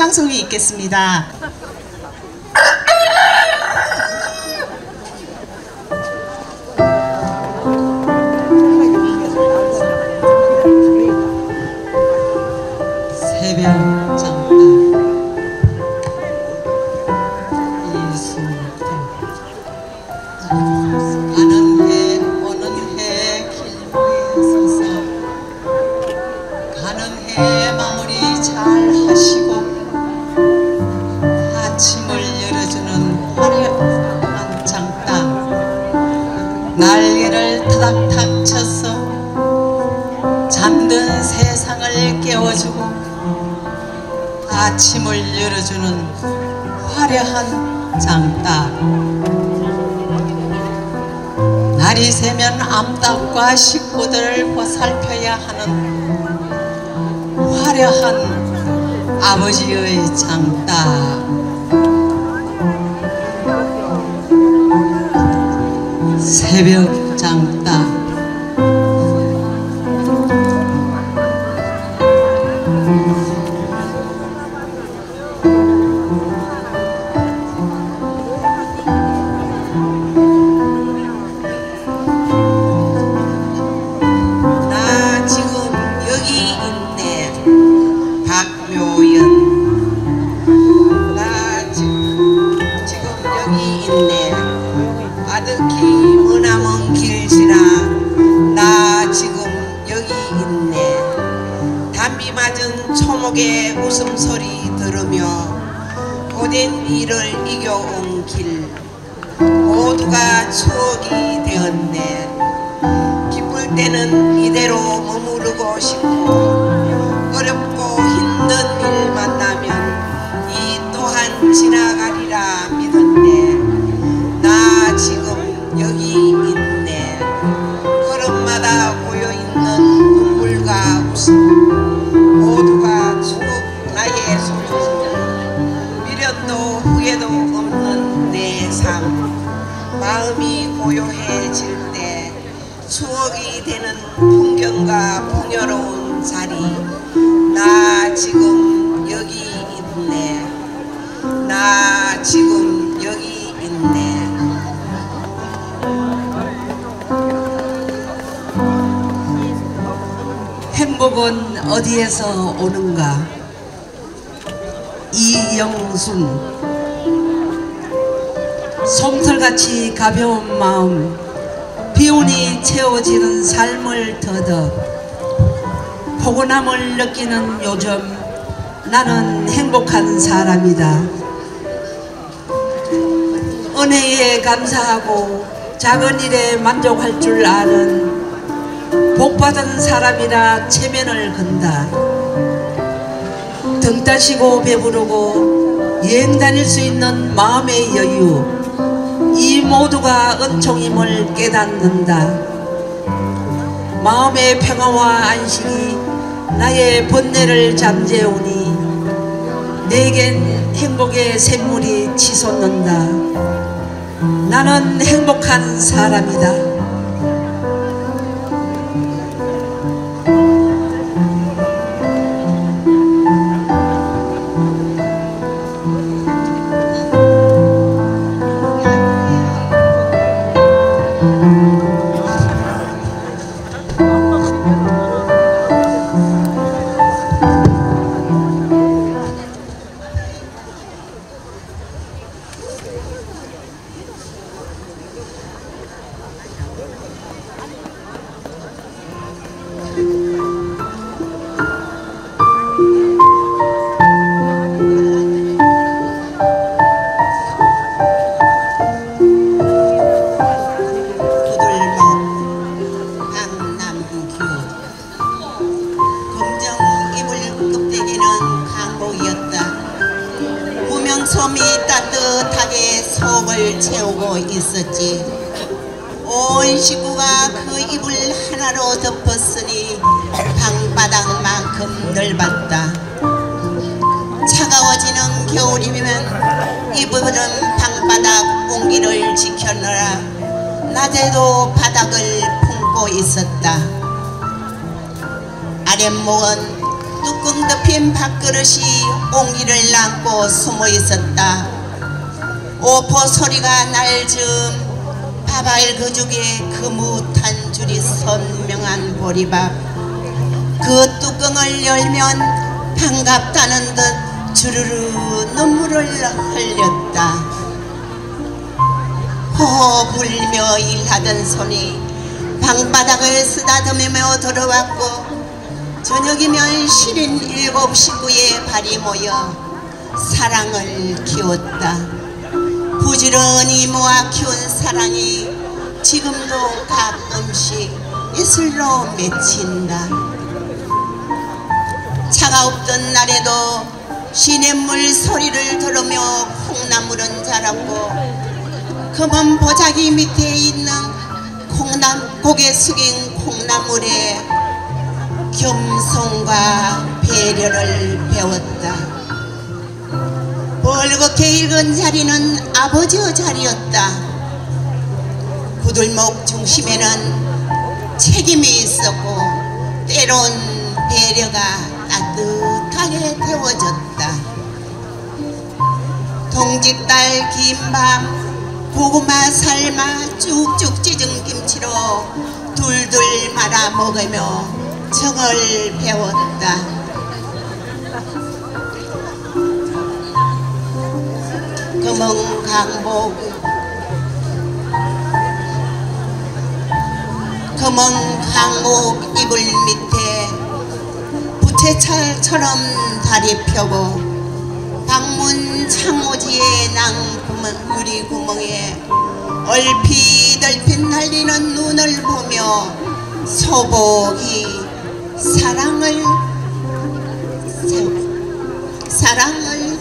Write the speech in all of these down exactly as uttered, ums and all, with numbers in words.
생방송이 있겠습니다. 새벽 장단 이순태 가는 해 오는 해 길목에 서서 가는 해 마무리 잘 하시고 아침을 열어주는 화려한 장단 날개를 타닥타닥 쳐서 잠든 세상을 깨워주고 아침을 열어주는 화려한 장딱 날이 새면 암탉과 식구들을 보살펴야 하는 화려한 아버지의 장딱 새벽 장딱 아득히 머나먼 길 지나 나 지금 여기 있네. 담비 맞은 초목의 웃음소리 들으며 고된 일을 이겨온 길 모두가 추억이 되었네. 기쁠 때는 이대로 머무르고 싶고 어렵고 힘든 일 만나면 이 또한 지나가리라 믿었네. 나 지금 여기 있네. 걸음마다 고여있는 눈물과 웃음 모두가 추억 나의 소중 미련도 후회도 없는 내 삶 마음이 고요해질 때 추억이 되는 풍경과 풍요로운 자리 나 지금 여기 있네. 나 지금 여기 있네. 행복은 어디에서 오는가? 이영순. 솜털같이 가벼운 마음 비운이 채워지는 삶을 더덕 포근함을 느끼는 요즘 나는 행복한 사람이다. 은혜에 감사하고 작은 일에 만족할 줄 아는 복받은 사람이라 체면을 건다. 등 따시고 배부르고 여행 다닐 수 있는 마음의 여유 이 모두가 은총임을 깨닫는다. 마음의 평화와 안식이 나의 번뇌를 잠재우니 내겐 행복의 샘물이 치솟는다. 나는 행복한 사람이다. 솜이 따뜻하게 속을 채우고 있었지. 온 식구가 그 이불 하나로 덮었으니 방바닥만큼 넓었다. 차가워지는 겨울이면 이불은 방바닥 온기를 지켜느라 낮에도 바닥을 품고 있었다. 아랫목은 뚜껑 덮인 밥그릇이 옹기를 안고 숨어 있었다. 오포 소리가 날 즈음 밥알 그죽에 그뭇한 줄이 선명한 보리밥. 그 뚜껑을 열면 반갑다는 듯 주르르 눈물을 흘렸다. 호호 불며 일하던 손이 방바닥을 쓰다듬으며 들어왔고, 저녁이면 시린 일곱 식구의 발이 모여 사랑을 키웠다. 부지런히 모아 키운 사랑이 지금도 가끔씩 이슬로 맺힌다. 차가웠던 날에도 시냇물 소리를 들으며 콩나물은 자랐고, 검은 보자기 밑에 있는 콩남, 고개 숙인 콩나물에 겸손과 배려를 배웠다. 벌겋게 익은 자리는 아버지의 자리였다. 구들목 중심에는 책임이 있었고, 때론 배려가 따뜻하게 데워졌다. 동짓달 긴밤 고구마 삶아 쭉쭉 찢은 김치로 둘둘 말아 먹으며 정을 배웠다. 검은 강복 검은 강목 이불 밑에 부채살처럼 다리 펴고 방문 창호지의 낭 유리 구멍에 얼핏 얼핏 날리는 눈을 보며 소복이 사랑을 사랑을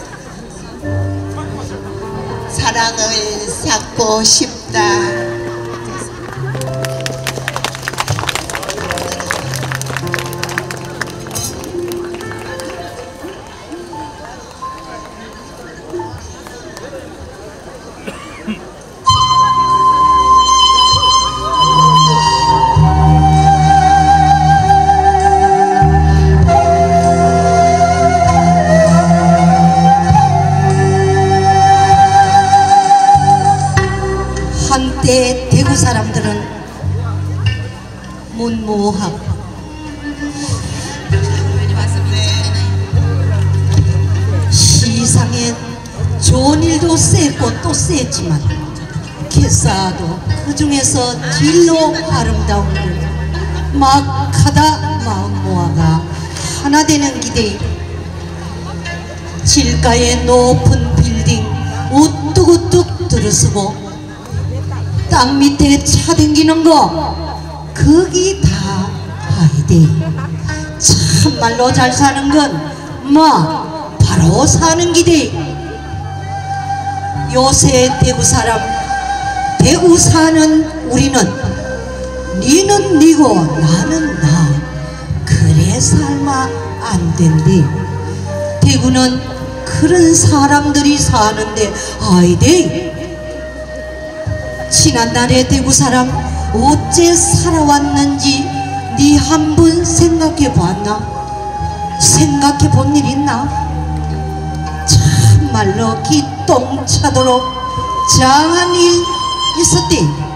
사랑을 쌓고 싶다. 한때 대구 사람들은 문무하고 시상엔 좋은 일도 셌고 또 셌지만 개싸도 그 중에서 진로 아름다운 걸 막 하다 마음 모아가 하나 되는 기대. 길가의 높은 빌딩 우뚝우뚝 들어서고 땅 밑에 차 댕기는 거 거기 다 아이디. 참말로 잘 사는 건 뭐 바로 사는 기대. 요새 대구 사람, 대구 사는 우리는 니는 니고 나는 나 그래 삶아 안 된대. 대구는 그런 사람들이 사는데 아이디. 지난날의 대구 사람 어째 살아왔는지 니 한 번 생각해 봤나? 생각해 본 일 있나? 참말로 기똥차도록 장한 일 있었대.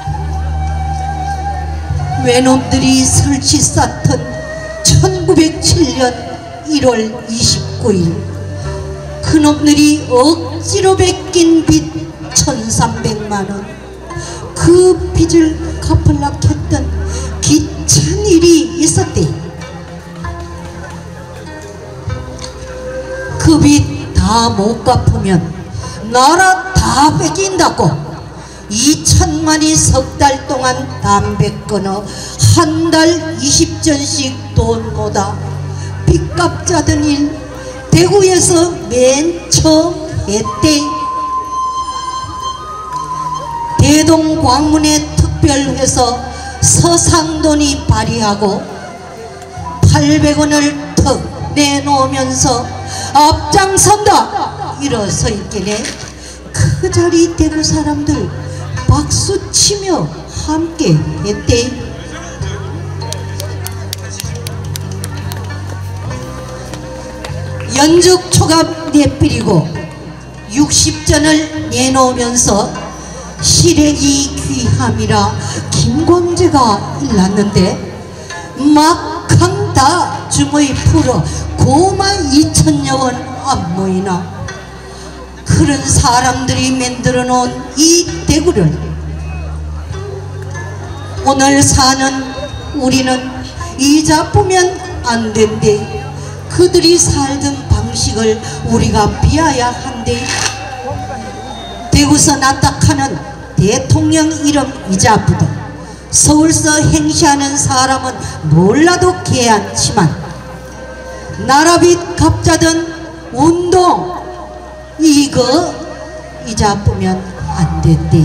외놈들이 설치 쌓던 천구백칠 년 일월 이십구일 그놈들이 억지로 뺏긴 빚 천삼백만 원, 그 빚을 갚으려고 했던 기찬 일이 있었대. 그 빚 다 못 갚으면 나라 다 뺏긴다고 이천만이 석 달 동안 담배 끊어 한 달 이십 전씩 돈 모아 빚값 짜던 일 대구에서 맨 처음 했대. 대동광문의 특별회서 서상돈이 발의하고 팔백 원을 턱 내놓으면서 앞장선다 일어서 있길래 그 자리 대구 사람들 박수치며 함께 했대. 연죽 초갑 내필이고 육십 전을 내놓으면서 실행이 귀함이라 김광재가 일났는데 막강 다 주머니 풀어 고만 이천여 원 안 모이나. 그런 사람들이 만들어 놓은 이 대구를 오늘 사는 우리는 이자쁘면 안 된대. 그들이 살던 방식을 우리가 비하야 한대. 대구서 납작하는 대통령 이름 이자쁘다. 서울서 행시하는 사람은 몰라도 개안치만 나라빚 갚자던 운동 이거 이자쁘면 안 된대.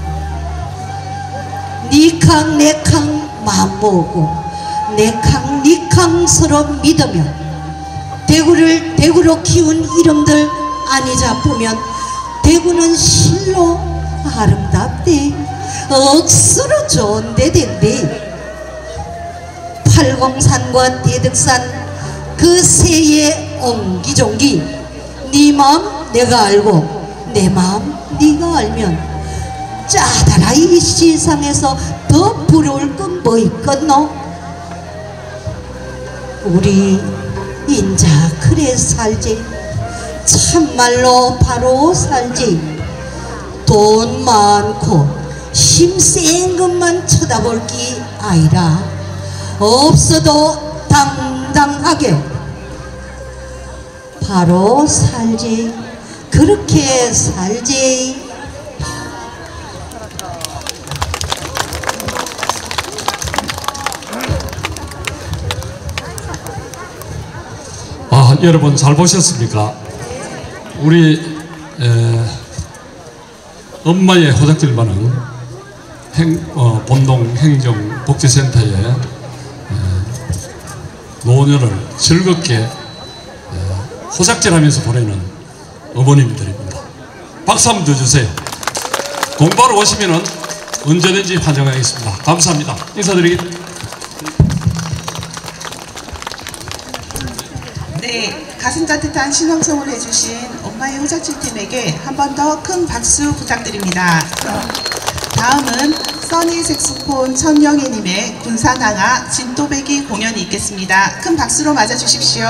니캉 내캉 마음 모으고 내캉 니캉 서로 믿으며 대구를 대구로 키운 이름들 안 이자쁘면 대구는 실로 아름답대. 억수로 좋은 데 된대. 팔공산과 대덕산 그 새의 옹기종기 네 마음 내가 알고 내 마음 네가 알면 짜다라 이 세상에서 더 부러울 건 뭐 있겠노? 우리 인자 그래 살지. 참말로 바로 살지. 돈 많고 힘센 것만 쳐다볼 게 아니라 없어도 당당하게 바로 살지. 그렇게 살지. 아, 여러분 잘 보셨습니까? 우리 에, 엄마의 호작질반은 행, 어, 본동 행정복지센터에 에, 노년을 즐겁게 에, 호작질하면서 보내는 어머님들입니다. 박수 한번 더 주세요. 공부하러 오시면 언제든지 환영하겠습니다. 감사합니다. 인사드리겠습니다. 네, 가슴 따뜻한 신앙송을 해주신 엄마의 호작질 팀에게 한 번 더 큰 박수 부탁드립니다. 다음은 써니 색소폰 천영애님의 군산항아 진또배기 공연이 있겠습니다. 큰 박수로 맞아주십시오.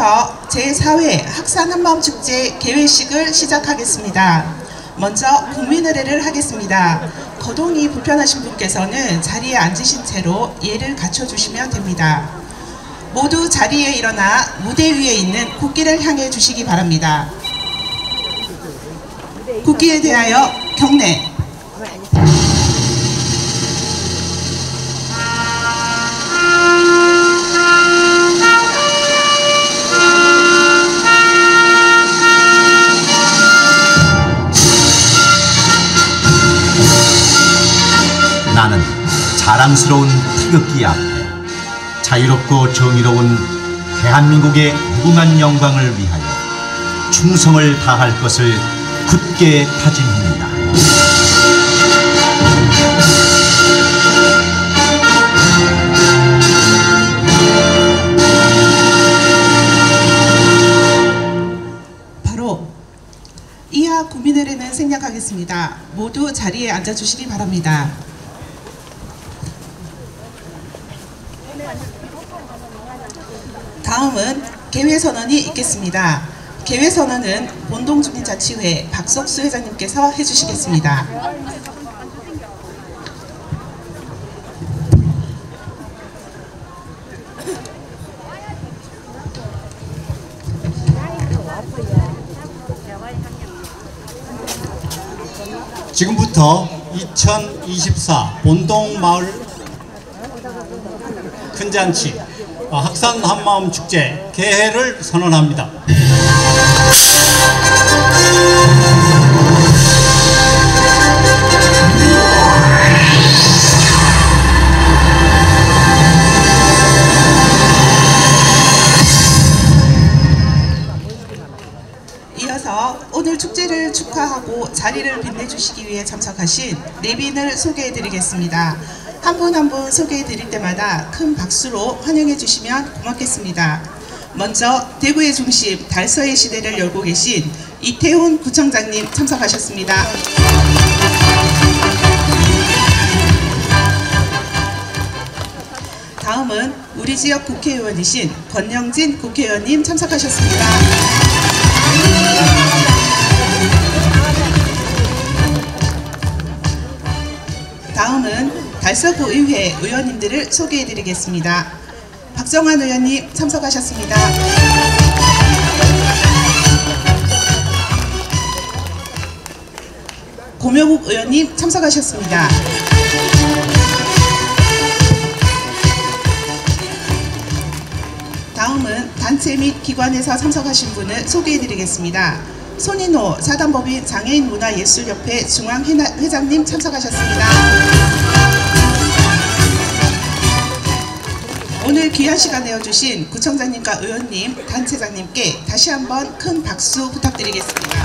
지금부터 제사 회 학산 한마음 축제 개회식을 시작하겠습니다. 먼저 국민의례를 하겠습니다. 거동이 불편하신 분께서는 자리에 앉으신 채로 예를 갖춰주시면 됩니다. 모두 자리에 일어나 무대 위에 있는 국기를 향해 주시기 바랍니다. 국기에 대하여 경례. 나는 자랑스러운 태극기 앞에 자유롭고 정의로운 대한민국의 무궁한 영광을 위하여 충성을 다할 것을 굳게 다짐합니다. 바로 이하 국민의례는 생략하겠습니다. 모두 자리에 앉아주시기 바랍니다. 다음은 개회선언이 있겠습니다. 개회선언은 본동주민자치회 박석수 회장님께서 해주시겠습니다. 지금부터 이천이십사 본동마을 큰잔치 학산 한마음 축제 개회를 선언합니다. 이어서 오늘 축제를 축하하고 자리를 빛내주시기 위해 참석하신 내빈을 소개해드리겠습니다. 한 분 한 분 소개해드릴 때마다 큰 박수로 환영해 주시면 고맙겠습니다. 먼저 대구의 중심 달서의 시대를 열고 계신 이태훈 구청장님 참석하셨습니다. 다음은 우리 지역 국회의원이신 권영진 국회의원님 참석하셨습니다. 다음은 달서구 의회 의원님들을 소개해드리겠습니다. 박정환 의원님 참석하셨습니다. 고명욱 의원님 참석하셨습니다. 다음은 단체 및 기관에서 참석하신 분을 소개해드리겠습니다. 손인호 사단법인 장애인문화예술협회 중앙회장님 참석하셨습니다. 오늘 귀한 시간 내어주신 구청장님과 의원님, 단체장님께 다시 한번 큰 박수 부탁드리겠습니다.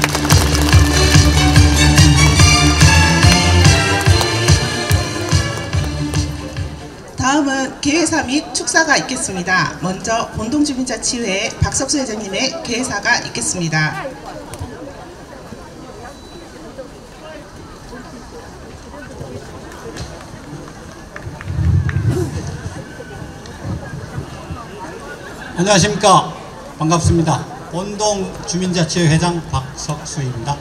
다음은 개회사 및 축사가 있겠습니다. 먼저 본동주민자치회 박석수 회장님의 개회사가 있겠습니다. 안녕하십니까. 반갑습니다. 본동주민자치회 회장 박석수입니다.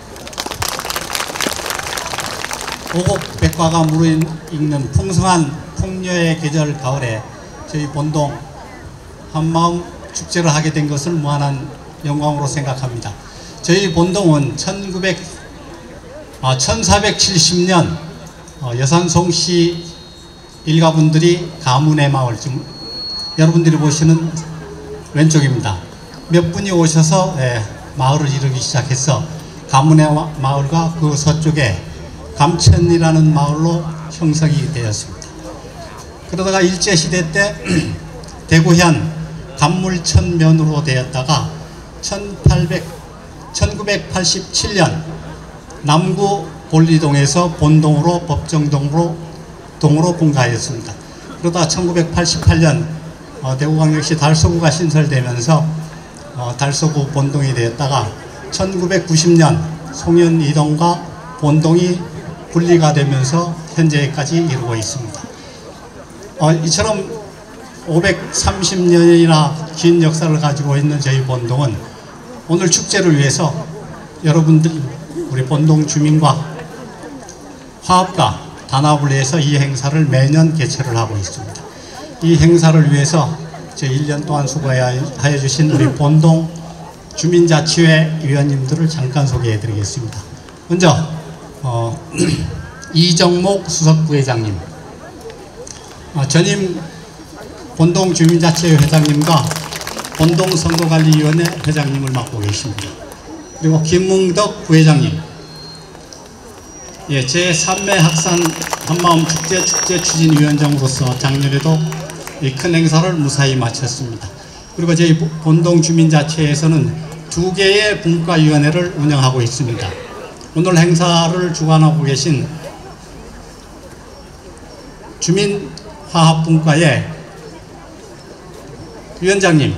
오곡백과가 무르익는 풍성한 풍요의 계절 가을에 저희 본동 한마음 축제를 하게 된 것을 무한한 영광으로 생각합니다. 저희 본동은 천구백, 아, 천사백칠십 년 어, 여산송씨 일가분들이 가문의 마을, 지금 여러분들이 보시는 왼쪽입니다. 몇 분이 오셔서 예, 마을을 이루기 시작해서 가문의 마을과 그 서쪽에 감천이라는 마을로 형성이 되었습니다. 그러다가 일제시대 때 대구현 감물천면으로 되었다가 천구백팔십칠 년 남구 볼리동에서 본동으로 법정동으로 동으로 분가하였습니다. 그러다 천구백팔십팔 년 어, 대구광역시 달서구가 신설되면서 어, 달서구 본동이 되었다가 천구백구십 년 송현 이동과 본동이 분리가 되면서 현재까지 이루고 있습니다. 어, 이처럼 오백삼십 년이나 긴 역사를 가지고 있는 저희 본동은 오늘 축제를 위해서 여러분들 우리 본동 주민과 화합과 단합을 위해서 이 행사를 매년 개최를 하고 있습니다. 이 행사를 위해서 저 일 년 동안 수고하여 주신 우리 본동 주민자치회 위원님들을 잠깐 소개해 드리겠습니다. 먼저 어, 이정목 수석부회장님, 어, 전임 본동 주민자치회 회장님과 본동 선거관리위원회 회장님을 맡고 계십니다. 그리고 김문덕 부회장님, 예, 제삼 회 학산 한마음 축제 축제 추진위원장으로서 작년에도 이 큰 행사를 무사히 마쳤습니다. 그리고 저희 본동 주민자치회에서는 두 개의 분과위원회를 운영하고 있습니다. 오늘 행사를 주관하고 계신 주민화합분과의 위원장님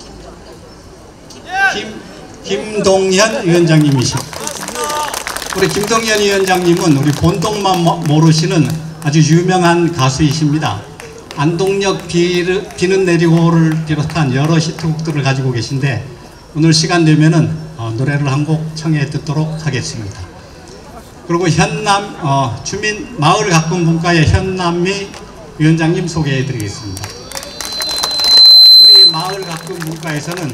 김, 김동현 위원장님이십니다. 우리 김동현 위원장님은 우리 본동만 모르시는 아주 유명한 가수이십니다. 안동역 비를, 비는 내리고를 비롯한 여러 히트곡들을 가지고 계신데 오늘 시간 되면은 어, 노래를 한 곡 청해 듣도록 하겠습니다. 그리고 현남 어, 주민 마을 가꾼 분과의 현남미 위원장님 소개해 드리겠습니다. 우리 마을 가꾼 분과에서는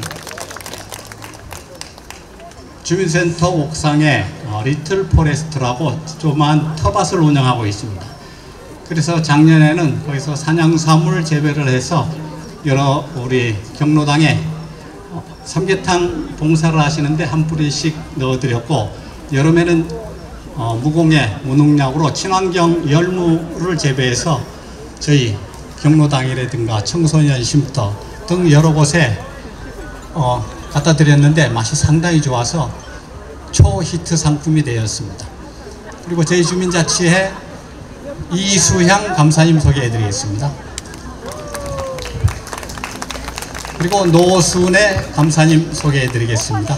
주민센터 옥상에 어, 리틀 포레스트라고 조그마한 터밭을 운영하고 있습니다. 그래서 작년에는 거기서 산양사물 재배를 해서 여러 우리 경로당에 어, 삼계탕 봉사를 하시는데 한 뿌리씩 넣어드렸고, 여름에는 어, 무공해 무농약으로 친환경 열무를 재배해서 저희 경로당이라든가 청소년 쉼터 등 여러 곳에 어, 갖다 드렸는데 맛이 상당히 좋아서 초히트 상품이 되었습니다. 그리고 저희 주민자치회 이수향 감사님 소개해 드리겠습니다. 그리고 노순애 감사님 소개해 드리겠습니다.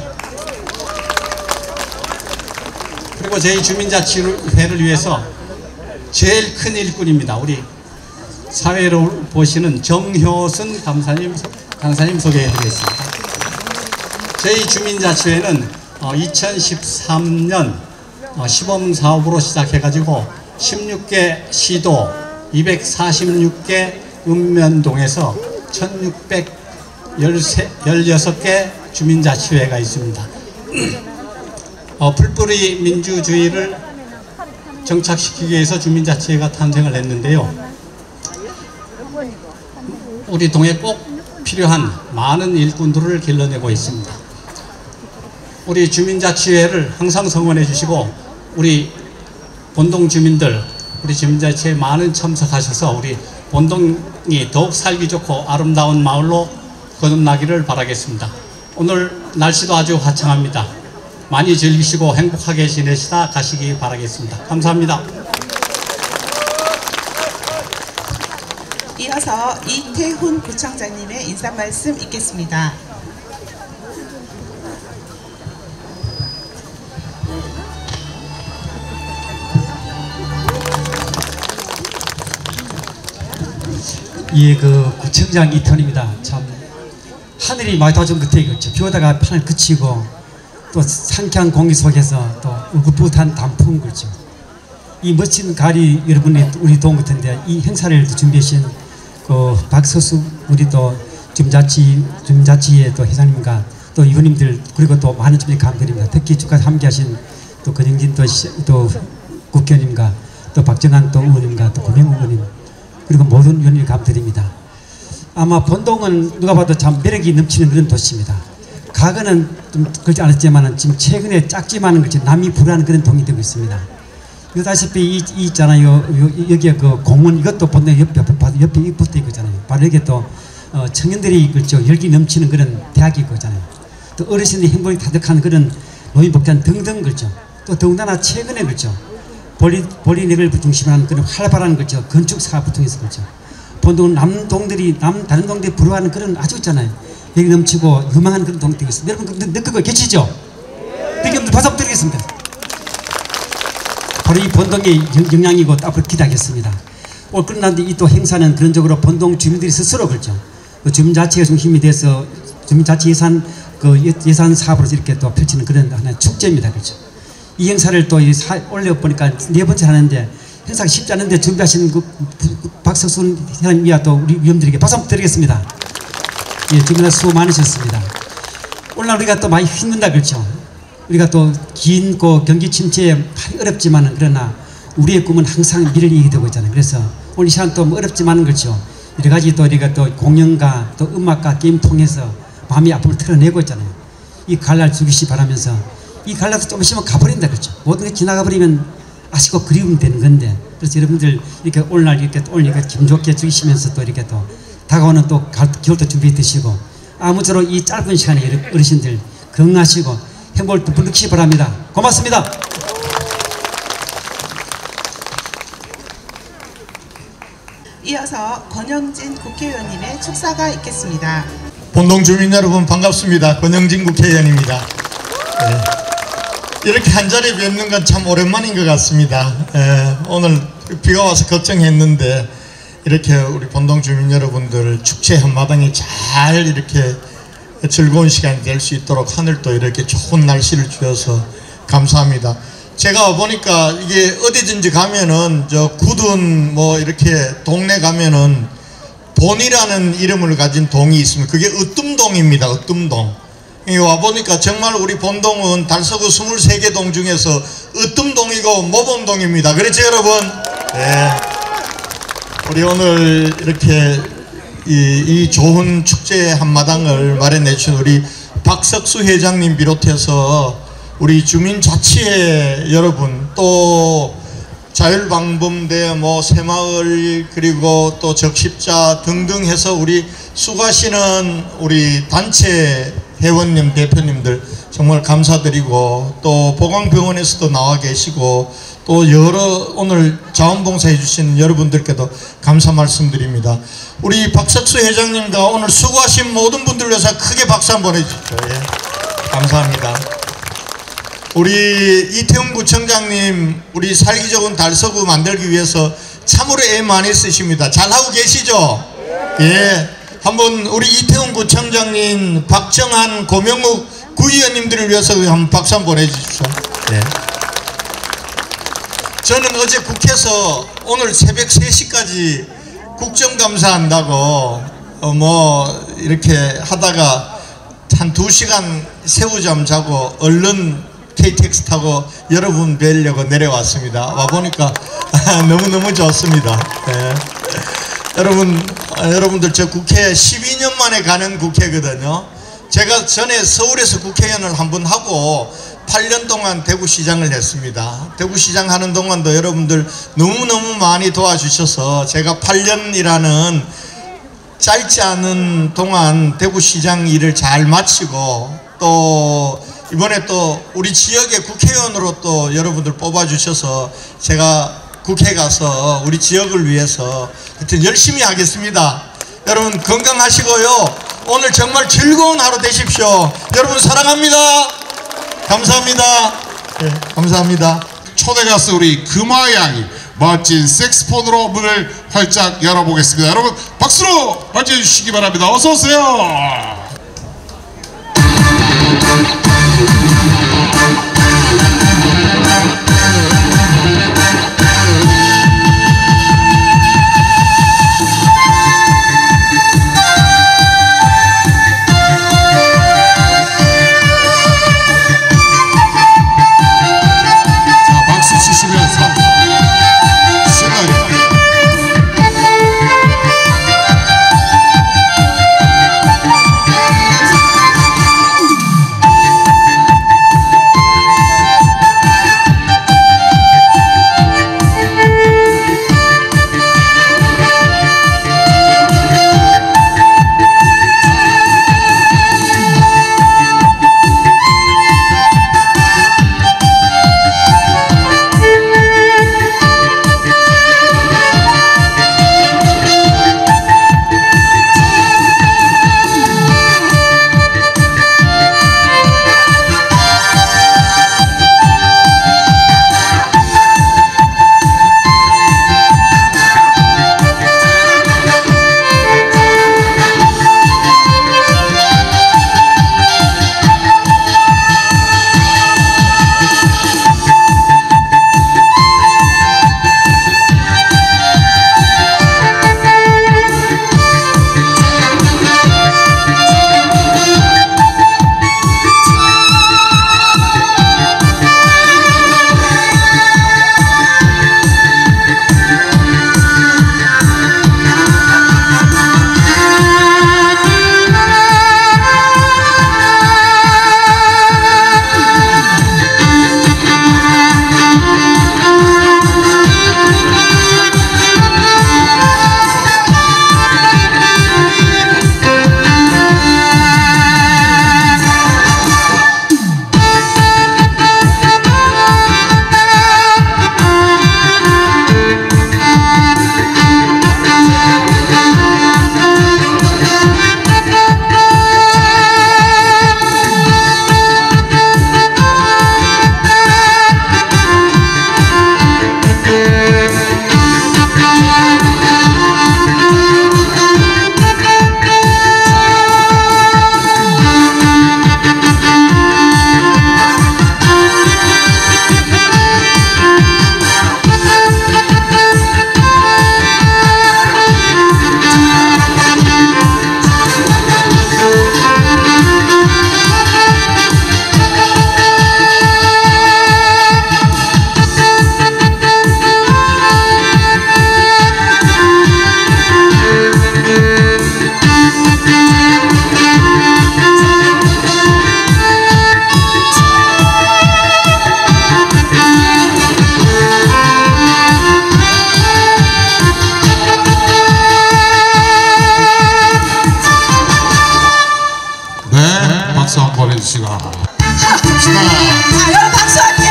그리고 저희 주민자치회를 위해서 제일 큰 일꾼입니다. 우리 사회를 보시는 정효순 감사님, 강사님 소개해 드리겠습니다. 저희 주민자치회는 어, 이천십삼 년 어, 시범사업으로 시작해가지고 십육 개 시도 이백사십육 개 읍면동에서 천육백십육 개 주민자치회가 있습니다. 어, 풀뿌리 민주주의를 정착시키기 위해서 주민자치회가 탄생을 했는데요. 우리 동에 꼭 필요한 많은 일꾼들을 길러내고 있습니다. 우리 주민자치회를 항상 성원해 주시고 우리 본동 주민들, 우리 주민자치회에 많은 참석하셔서 우리 본동이 더욱 살기 좋고 아름다운 마을로 거듭나기를 바라겠습니다. 오늘 날씨도 아주 화창합니다. 많이 즐기시고 행복하게 지내시다 가시기 바라겠습니다. 감사합니다. 이어서 이태훈 구청장님의 인사 말씀 있겠습니다. 예, 그 구청장 이태훈입니다. 참 하늘이 많이 도와준 것 같아요. 그렇죠? 비 오다가 판을 그치고 또 상쾌한 공기 속에서 또 울긋불긋한 단풍, 그렇죠? 이 멋진 가을이 여러분이 우리 도움 같은데 이 행사를 준비하신 그 박서수 우리 또 주민자치 주민자치의 또 회장님과 또 의원님들 그리고 또 많은 주민 감사드립니다. 특히 주까지 함께하신 또 권영진 또, 또 국회의원님과 또 박정환 또 의원님과 또 고명 의원님 그리고 모든 위원님 감사드립니다. 아마 본동은 누가 봐도 참 매력이 넘치는 그런 도시입니다. 과거는 좀 그렇지 않았지만 지금 최근에 작지만은 그렇지 남이 불안한 그런 동이 되고 있습니다. 이다시피 이, 이 있잖아요. 요, 여기에 그 공원 이것도 본동 옆에 옆에 붙어 있잖아요. 바로 여기 또 어, 청년들이 그렇죠 열기 넘치는 그런 대학이 있잖아요. 또 어르신들이 행복이 가득한 그런 노인복지관 등등 그렇죠. 또 더군다나 최근에 그렇죠. 볼리, 볼리넥을 중심으로 하는 그런 활발한 그렇죠. 건축 사업을 통해서 그렇죠. 본동 남동들이 남 다른 동들이 부러워하는 그런 아주 있잖아요. 여기 넘치고 유망한 그런 동들이 있습니다. 여러분 느끼고 계시죠? 느끼면 박수 부탁드리겠습니다. 바로 이 본동의 영향이고 앞으로 기대하겠습니다. 올 끝났는데 이 또 행사는 그런적으로 본동 주민들이 스스로 그렇죠. 그 주민자치가 중심이 돼서 주민자치 예산 그 예산 사업으로 이렇게 또 펼치는 그런 하나의 축제입니다. 그렇죠. 이 행사를 또 올려 보니까 네 번째 하는데 행사가 쉽지 않은데 준비하신 그 박석순 회장님이야 또 우리 위원들에게 박수 한번 드리겠습니다. 예, 준비가 수고 많으셨습니다. 오늘 우리가 또 많이 힘든다 그렇죠. 우리가 또 긴 그 경기 침체에 많이 어렵지만은 그러나 우리의 꿈은 항상 미래를 이기게 되고 있잖아요. 그래서 오늘 이 시간 또 어렵지만은 그렇죠. 여러 가지 또 우리가 또 공연과 또 음악과 게임 통해서 마음의 아픔을 털어내고 있잖아요. 이 갈날 죽이시 바라면서 이 갈날도 좀 있으면 가버린다 그렇죠. 모든 게 지나가 버리면 아쉽고 그리우면 되는 건데 그래서 여러분들 이렇게 오늘날 이렇게 오늘 이렇게 기분 좋게 죽이시면서 또 이렇게 또 다가오는 또 겨울도 준비해 드시고 아무쪼록 이 짧은 시간에 어르신들 건강하시고 행복을 부르시기 바랍니다. 고맙습니다. 이어서 권영진 국회의원님의 축사가 있겠습니다. 본동 주민 여러분 반갑습니다. 권영진 국회의원입니다. 네. 이렇게 한 자리에 뵙는 건 참 오랜만인 것 같습니다. 네. 오늘 비가 와서 걱정했는데 이렇게 우리 본동 주민 여러분들 축제 한마당에 잘 이렇게 즐거운 시간이 될 수 있도록 하늘도 이렇게 좋은 날씨를 주셔서 감사합니다. 제가 보니까 이게 어디든지 가면은 저 굳은 뭐 이렇게 동네 가면은 본이라는 이름을 가진 동이 있습니다. 그게 으뜸동입니다. 으뜸동. 와 보니까 정말 우리 본동은 달서구 스물세 개 동 중에서 으뜸동이고 모범동입니다. 그렇죠 여러분? 네. 우리 오늘 이렇게 이, 이 좋은 축제 한마당을 마련해 주신 우리 박석수 회장님 비롯해서 우리 주민자치회 여러분 또 자율방범대 뭐 새마을 그리고 또 적십자 등등 해서 우리 수고하시는 우리 단체 회원님 대표님들 정말 감사드리고 또 보건병원에서도 나와 계시고 또 여러 오늘 자원봉사해 주신 여러분들께도 감사 말씀드립니다. 우리 박석수 회장님과 오늘 수고하신 모든 분들 위해서 크게 박수 한번 해주십시오. 예. 감사합니다. 우리 이태훈 구청장님 우리 살기 좋은 달서구 만들기 위해서 참으로 애 많이 쓰십니다. 잘하고 계시죠? 예. 한번 우리 이태훈 구청장님, 박정한, 고명욱 구의원님들을 위해서 한번 박수 한번 해주십시오. 예. 저는 어제 국회에서 오늘 새벽 세 시까지 국정감사 한다고 어 뭐 이렇게 하다가 한 두 시간 새우잠 자고 얼른 케이티엑스 타고 여러분 뵈려고 내려왔습니다. 와보니까 너무너무 좋습니다. 네. 여러분, 여러분들 저 국회 십이 년 만에 가는 국회거든요. 제가 전에 서울에서 국회의원을 한 번 하고 팔 년 동안 대구시장을 했습니다. 대구시장 하는 동안도 여러분들 너무너무 많이 도와주셔서 제가 팔 년이라는 짧지 않은 동안 대구시장 일을 잘 마치고 또 이번에 또 우리 지역의 국회의원으로 또 여러분들 뽑아주셔서 제가 국회 가서 우리 지역을 위해서 하여튼 열심히 하겠습니다. 여러분 건강하시고요. 오늘 정말 즐거운 하루 되십시오. 여러분 사랑합니다. 감사합니다. 네, 감사합니다. 초대 가수 우리 금화양이 멋진 색스폰으로 문을 활짝 열어보겠습니다. 여러분 박수로 맞이해 주시기 바랍니다. 어서 오세요. 갑시다. 아, 여러분 박수 할게.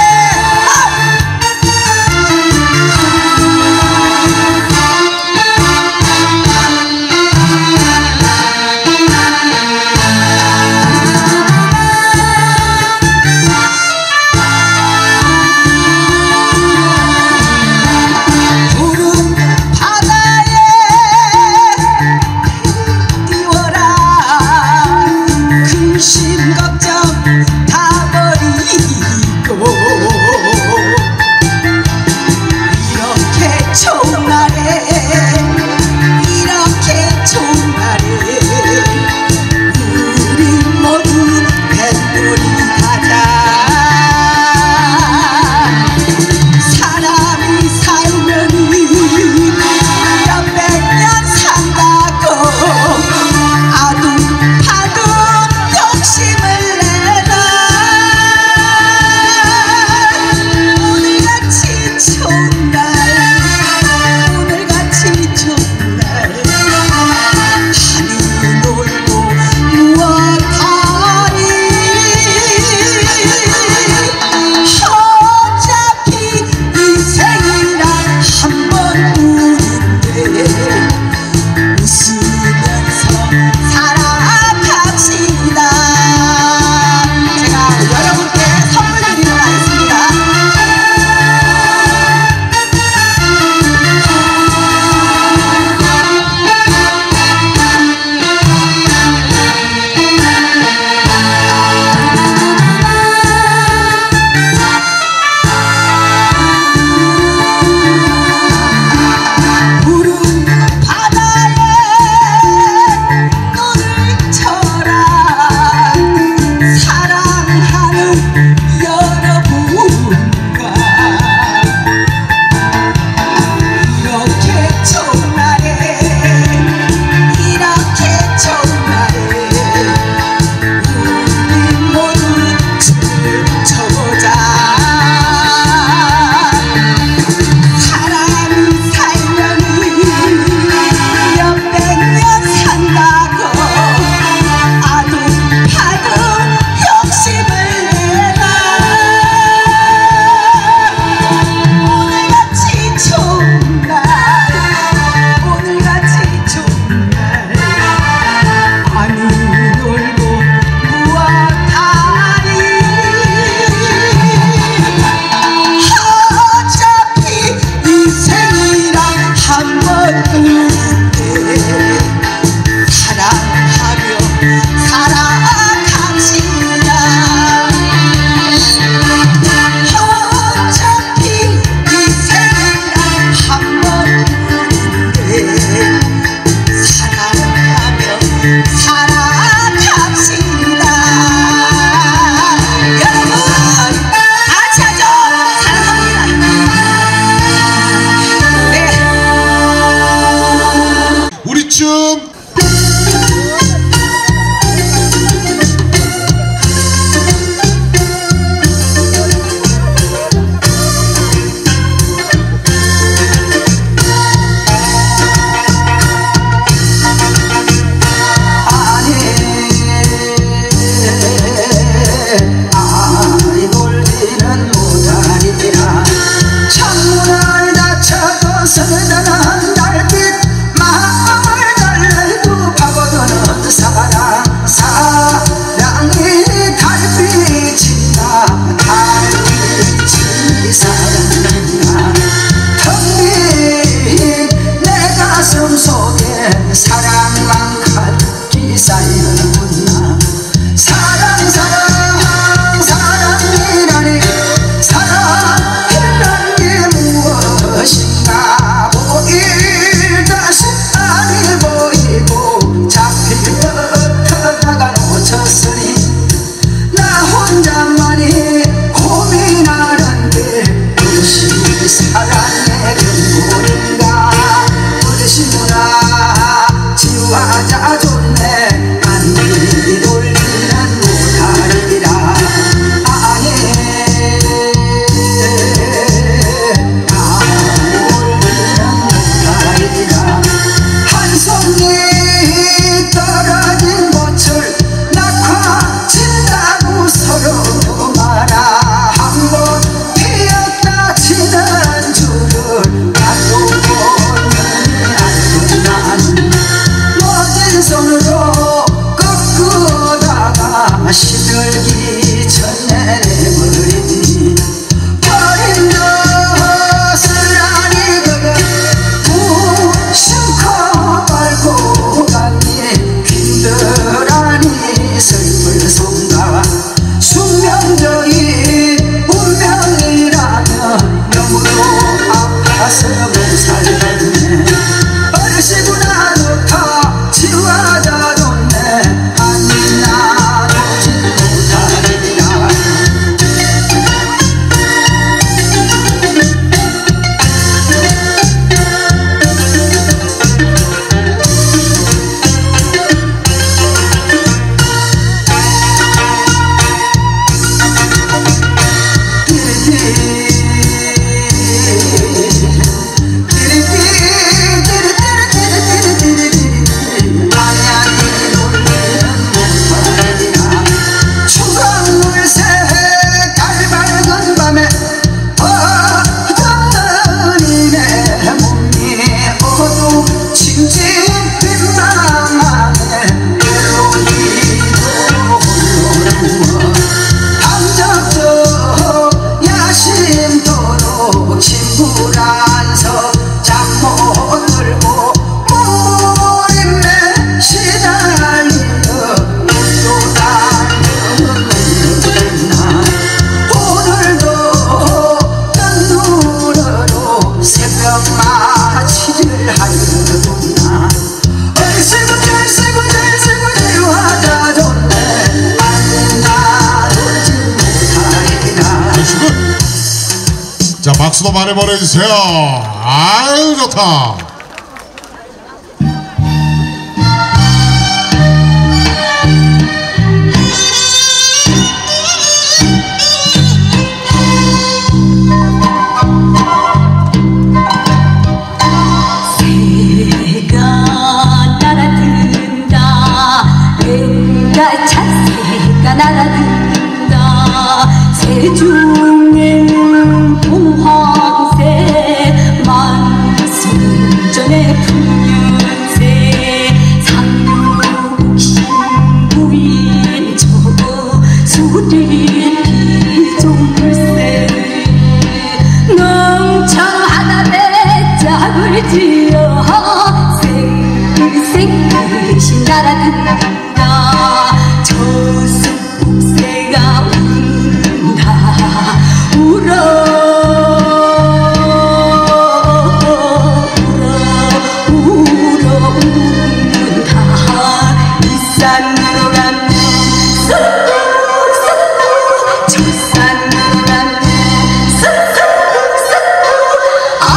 푸른 바다에 띄워라 근심 걱정 다 버리고 자, 박수도 많이 보내주세요. 아유, 좋다. 세중에는 동황새 만순전의 풍년새 상륙신부인 저거 수리 비종물새 능청하다에 짝을 지어 생생듯이 날아든다 저승복새가 울어 울어 울어 웃는다 이산으로 가면 쑥쑥쑥 저산으로 가면 쑥쑥쑥 아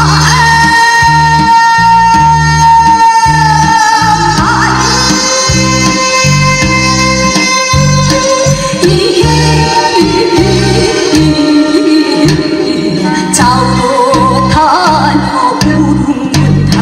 좌우로 타녀 부른다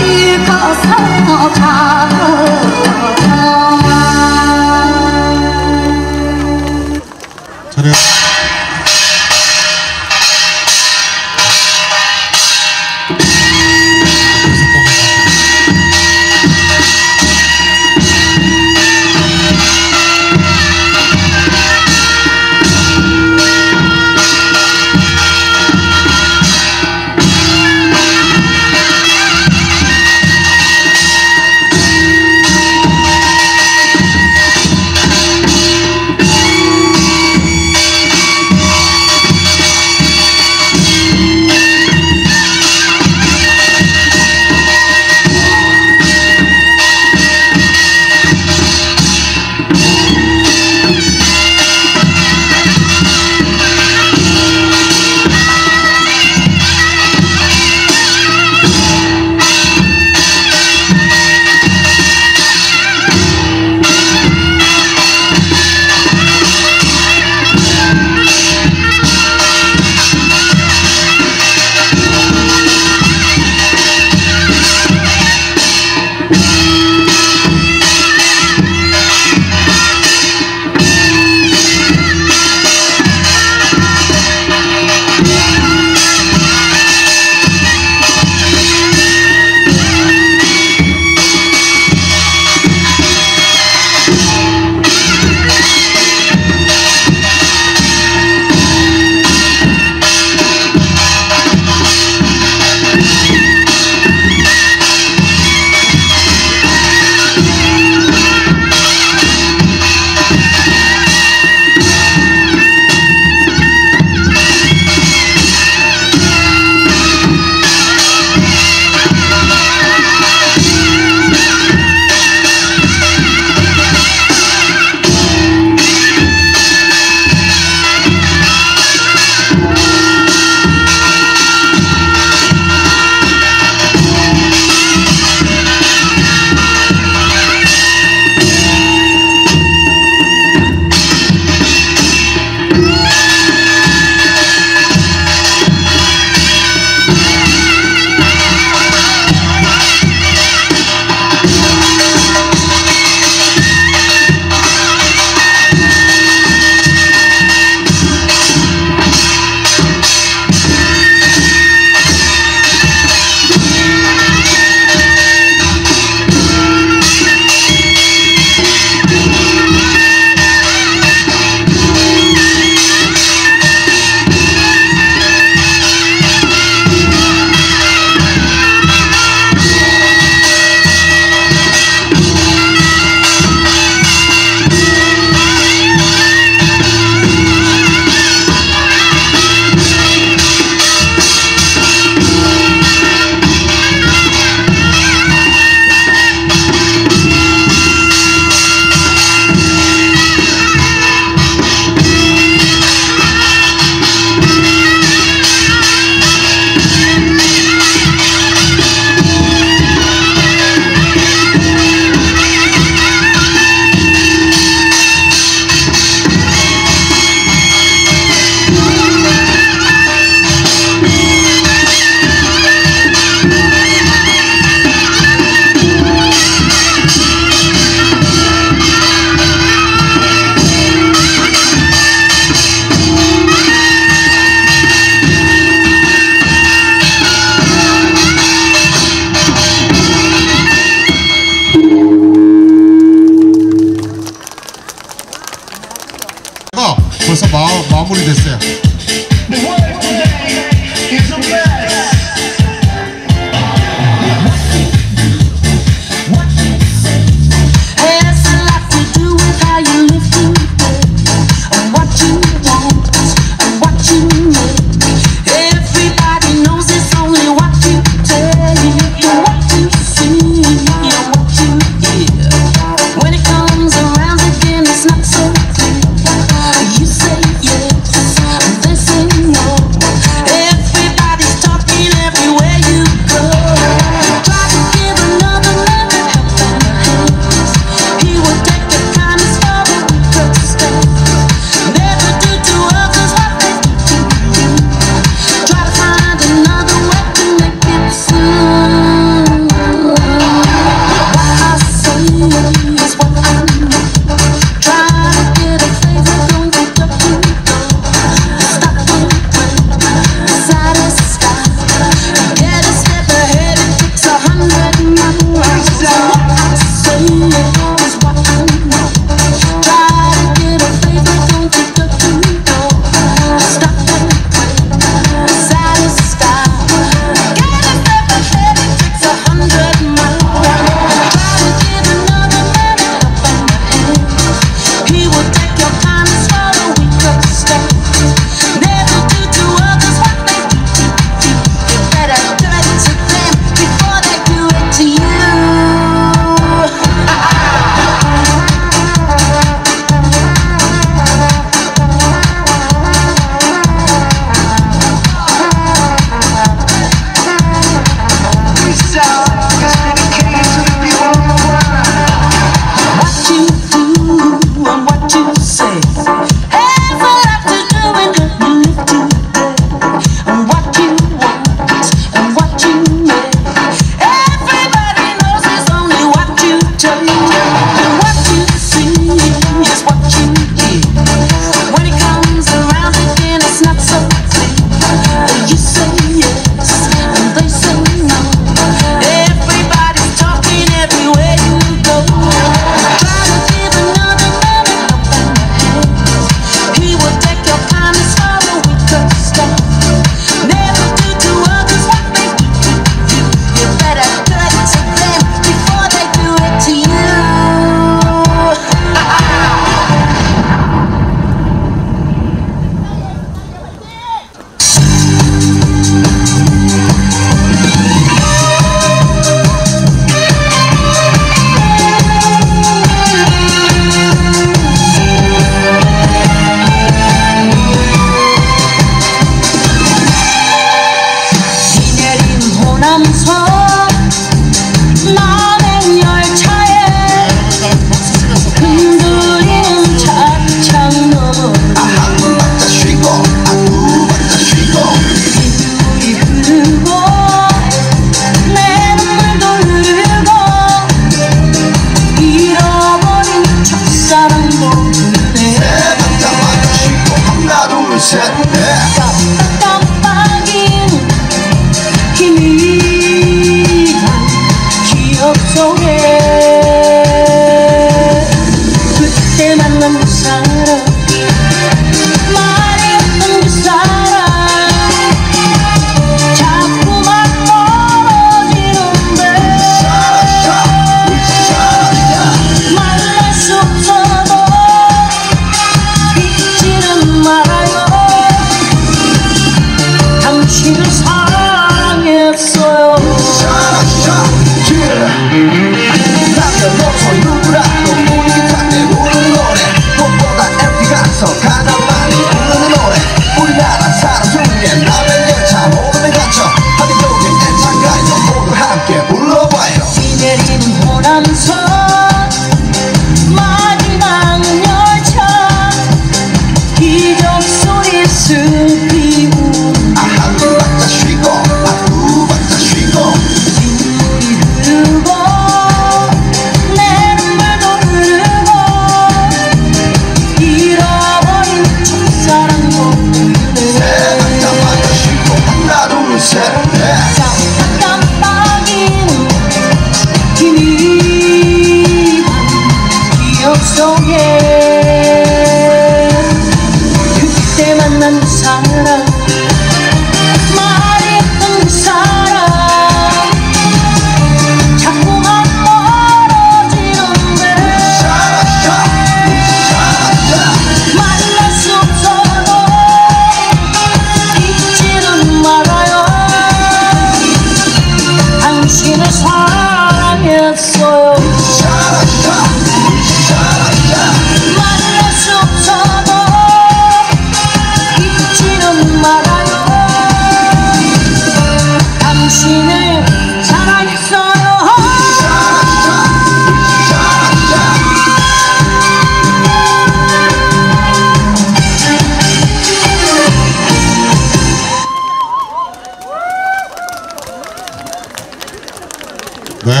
네.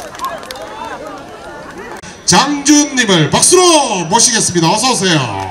장준님을 박수로 모시겠습니다. 어서 오세요.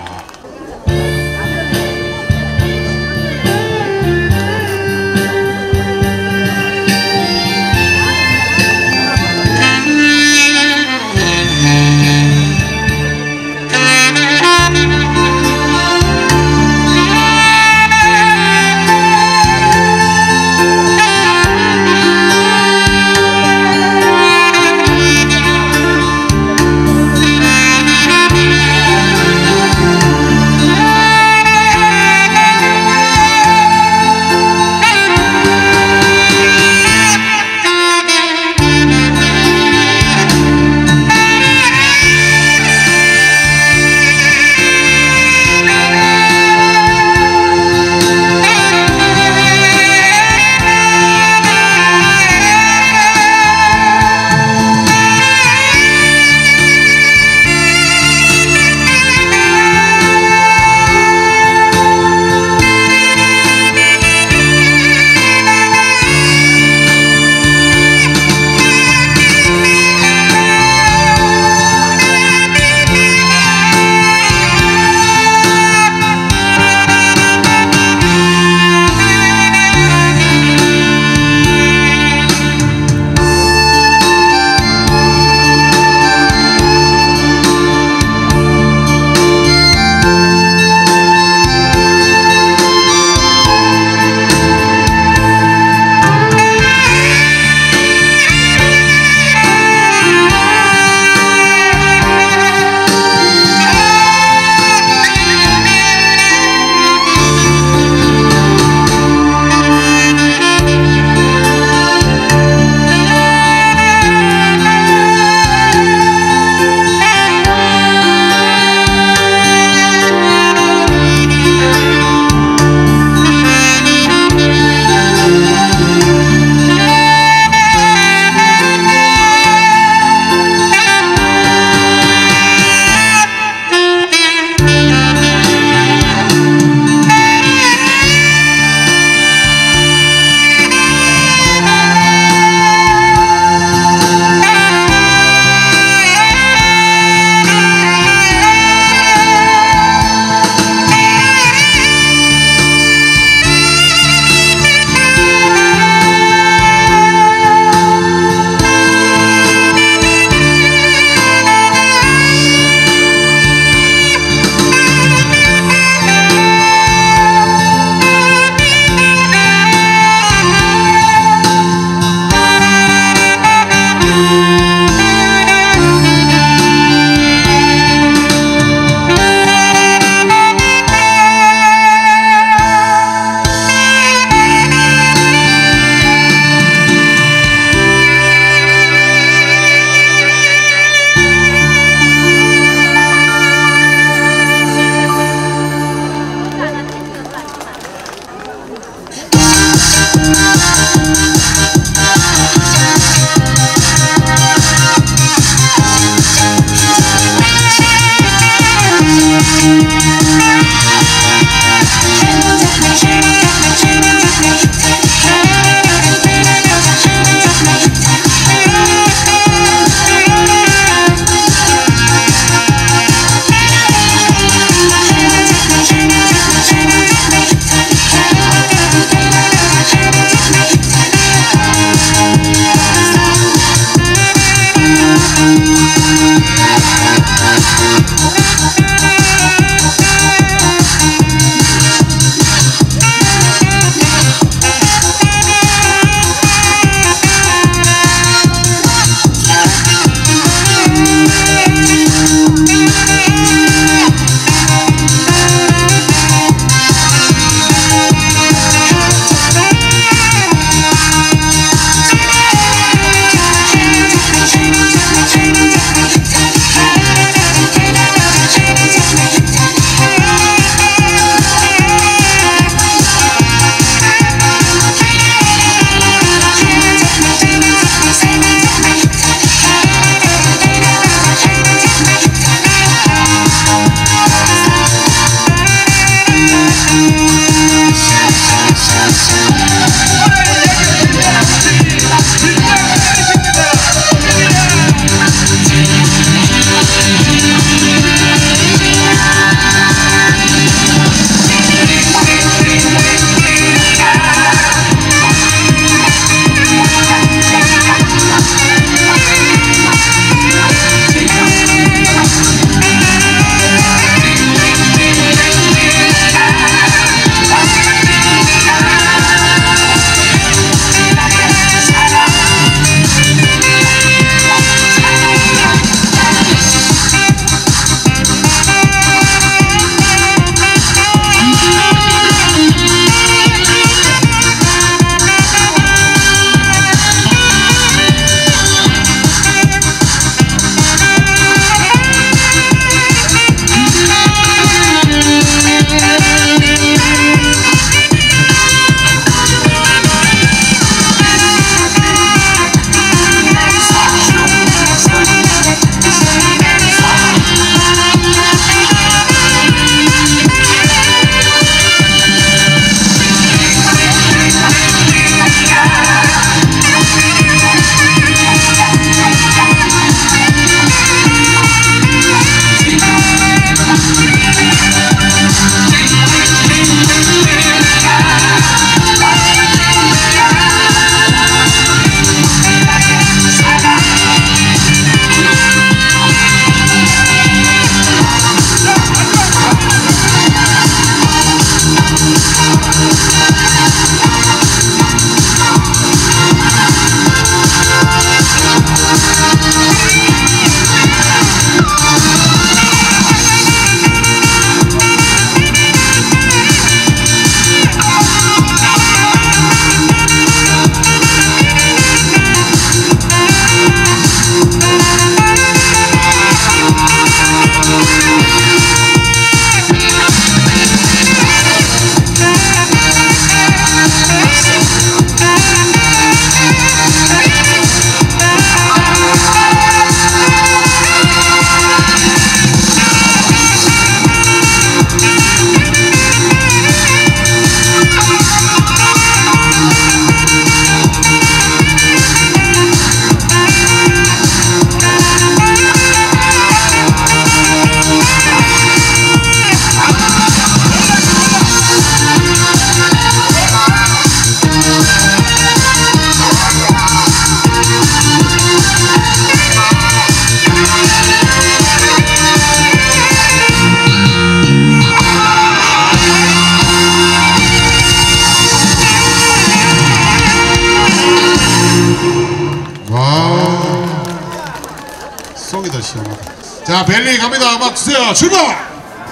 시원하다. 자, 벨리 갑니다. 음악 주세요. 출발!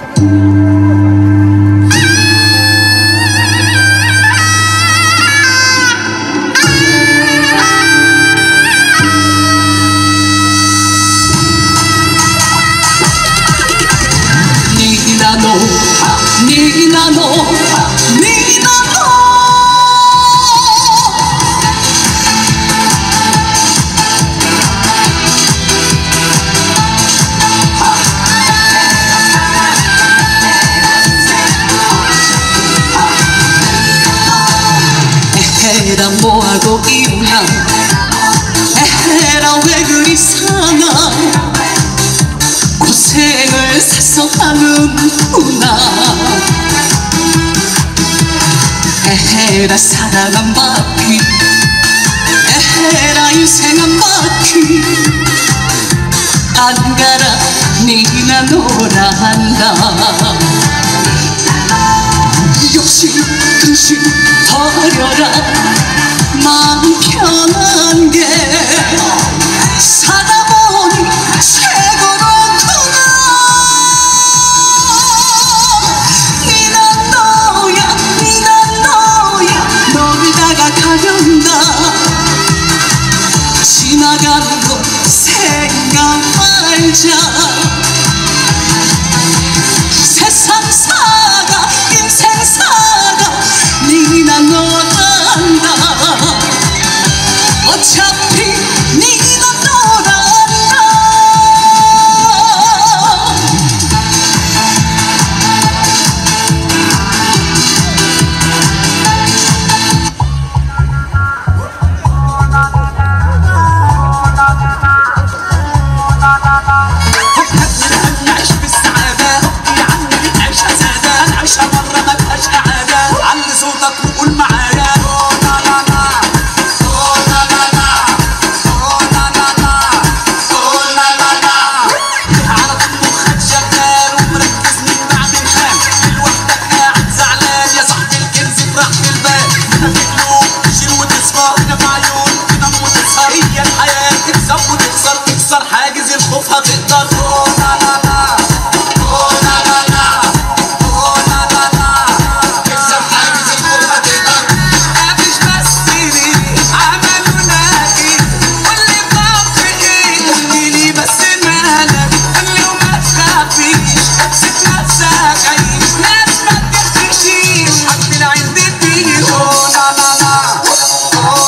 니나노 니나노 니나노 에헤라 뭐하고 있나 에헤라 왜 그리 사나 고생을 사서 하는구나 에헤라 사랑 한 바퀴 에헤라 인생 한 바퀴 안 가라 니나 노라 한다 욕심 근심 버려라 마음 편한 게 사다 보니 최고로구나 니나 너야 니나 너야 놀다가 가련다 지나가는 것 생각 말자 세상 살아 인생 살아 니나 너란다 어차피 니나 너란다 علي صوتك وقول معايا لا لا لا لا لا لا لا لا لا لا لا على طول مخك شغال ومركز مين بعمل خام لوحدك قاعد زعلان يا صاحبي الكنز براح البال هنا في قلوب تشيل وتصفى هنا في عيون تنام وتسهر هي الحياة تكسب وتخسر تكسر حاجز الخوف هتقدر لا لا لا لا لا لا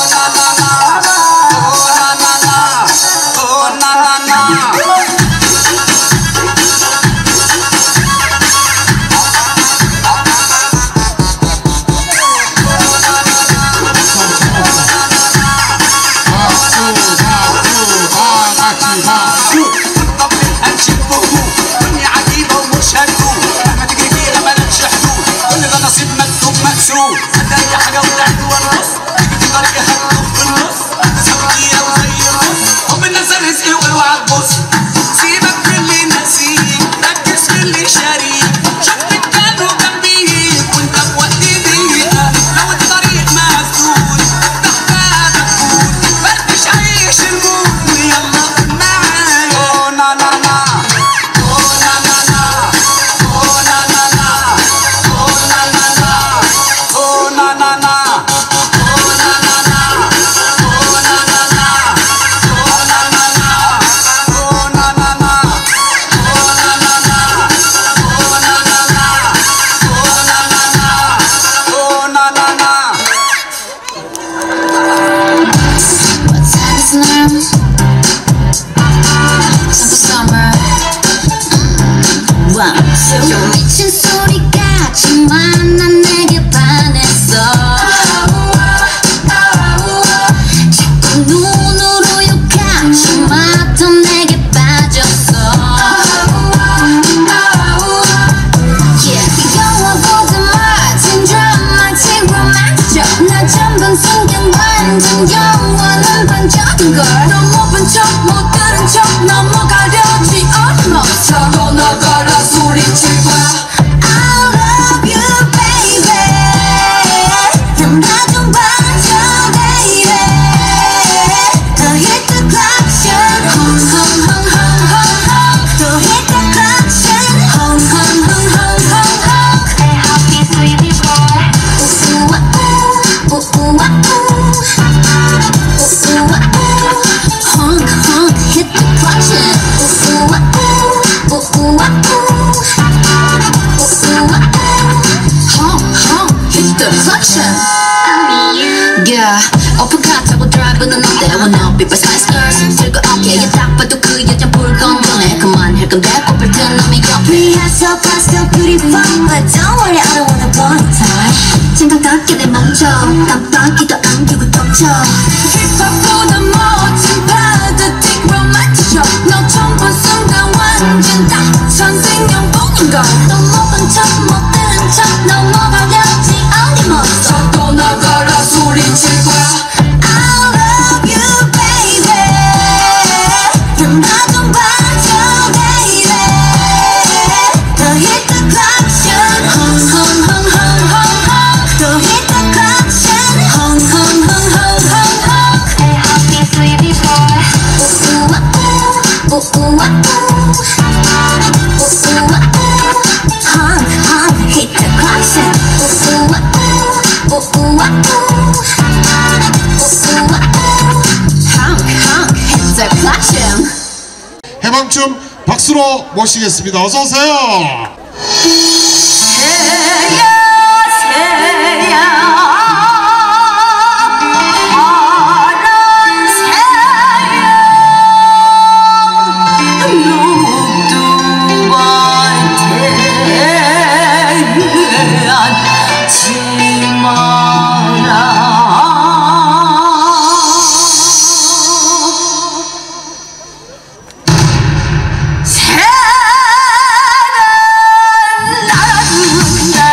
Oh, na na na, oh, na na na. caution. Yeah, 오픈카 타고 드라이브는 어때? 원어 people spice girls 즐거웠게 얘 딱 봐도 그 여자 불건전해 그만할 건데 꽃을 든 놈이 옆에 We are so fast, so beautiful But don't worry, I don't wanna burn time 진탕 닦게 내 멈춰 깜빡이도 안기고 덮쳐 힙합보다 멋진 파드틱 로맨틱 쇼 너 처음 본 순간 완전 딱 선생님뿐인걸 너 못본 척 못 들은 척 넘어가려지 어림없어 또 나가라 소리칠 거야 I love you baby 좀 나 좀 봐줘 baby 더 hit the clock hung hung hung hung hung hung 더 hit the clock hung hung hung hung hung hung Hey happy sweetie boy ooh ooh ooh ooh ooh ooh hung hung hit the clock ooh ooh ooh ooh ooh hung hung hit the clock 해방춤 박수로 모시겠습니다. 어서 오세요. 사랑 날아든다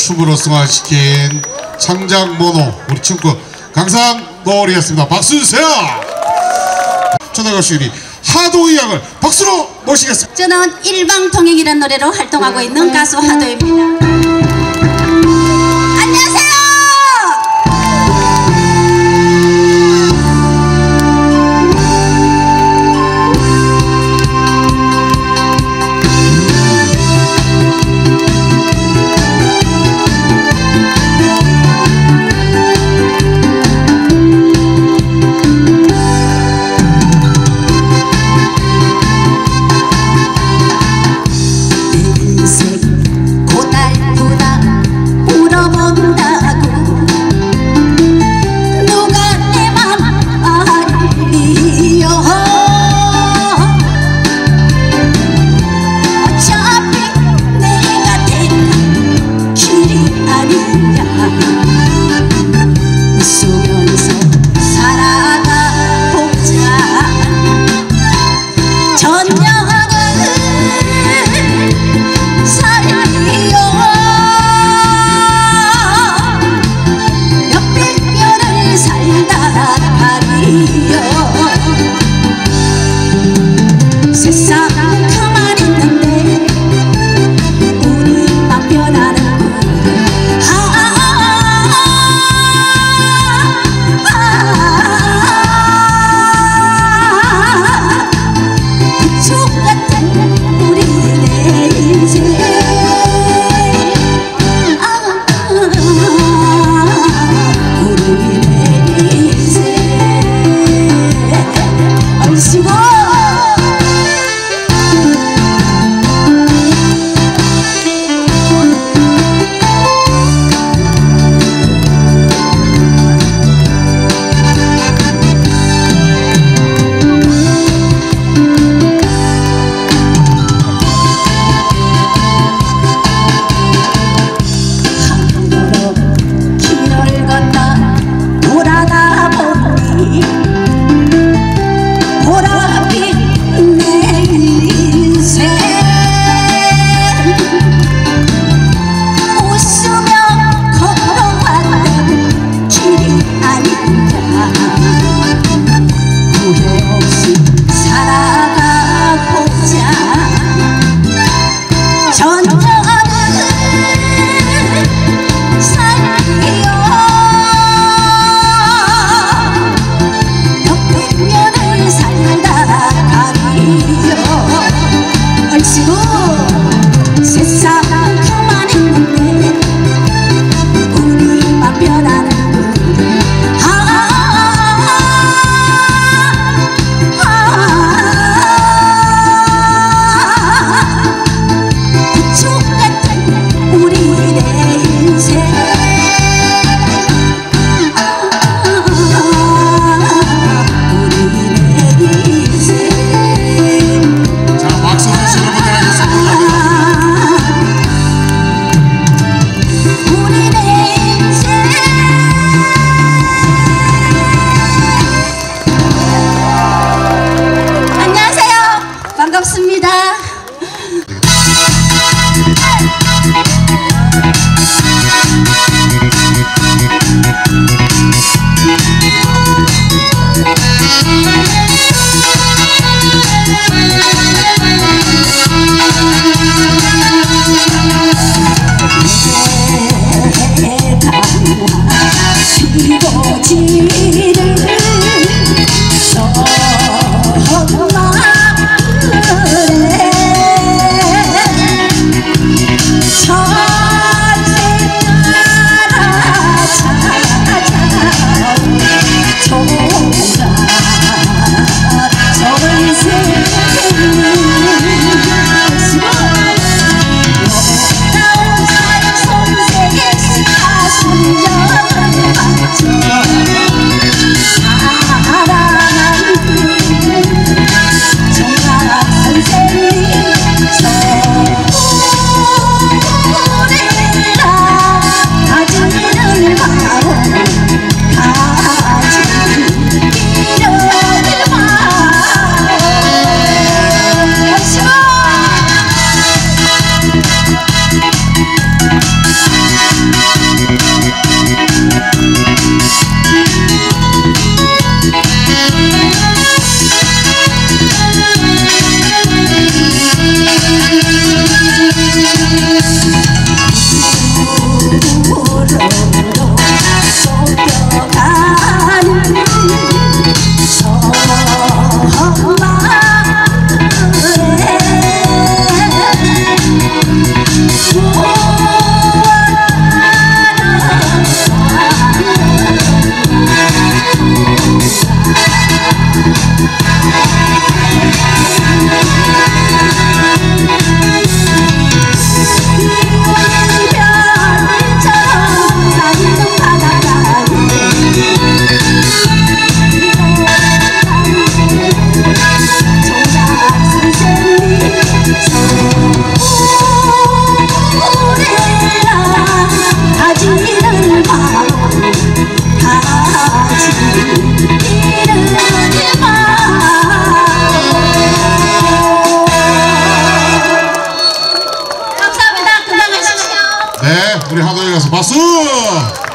춤으로 승화시킨 창작모노 우리 춤꾼 강상노을이었습니다. 박수 주세요. 초등학교 일 위 하도이 양을 박수로 모시겠습니다. 저는 일방통행이라는 노래로 활동하고 있는 가수 하도입니다. 안녕하세요. 손 네, 우리 하도에 가서 박수!